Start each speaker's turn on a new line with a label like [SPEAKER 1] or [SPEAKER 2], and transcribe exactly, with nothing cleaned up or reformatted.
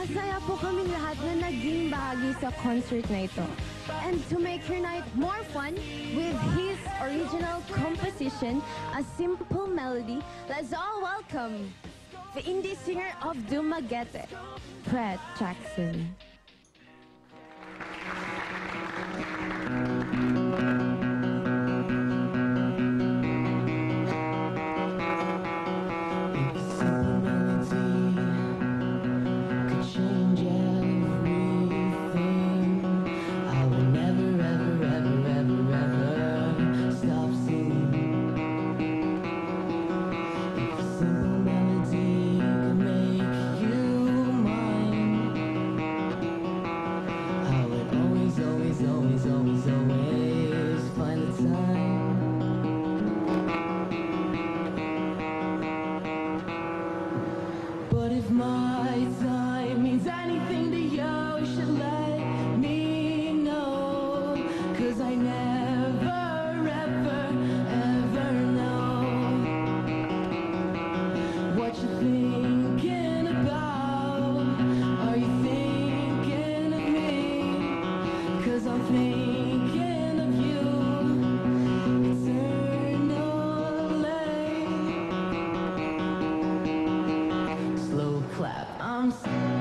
[SPEAKER 1] Masaya po kaming lahat na naging bahagi sa concert na ito. And to make your night more fun with his original composition, A Simple Melody, let's all welcome the indie singer of Dumaguete, Bret Jackson.
[SPEAKER 2] Always, always, always find the time. But if my time means anything to you, you should let me know. Cause I never, ever, ever know what you're thinking about. Are you thinking of me? Cause I'm thinking of you eternally. Slow clap, I'm